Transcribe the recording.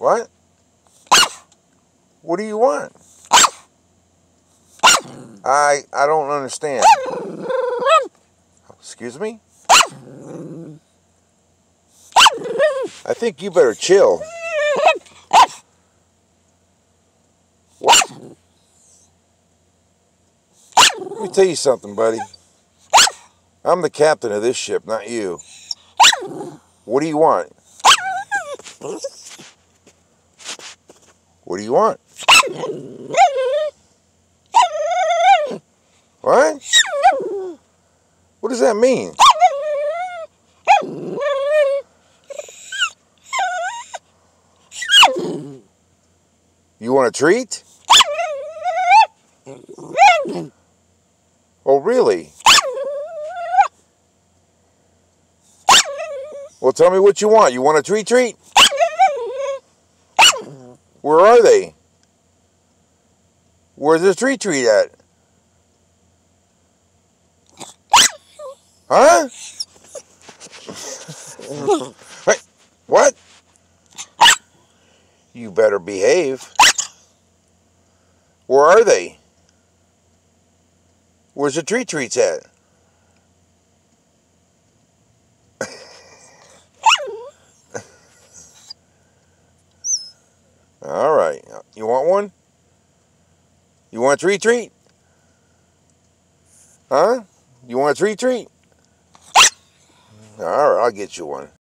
What? What do you want? I don't understand. Excuse me? I think you better chill. What? Let me tell you something, buddy. I'm the captain of this ship, not you. What do you want? What do you want? What? What does that mean? You want a treat? Oh, really? Well, tell me what you want. You want a treat? Where are they? Where's the treat at? Huh? Wait, what? You better behave. Where are they? Where's the treats at? All right. You want one? You want a treat? Huh? You want a treat? All right, I'll get you one.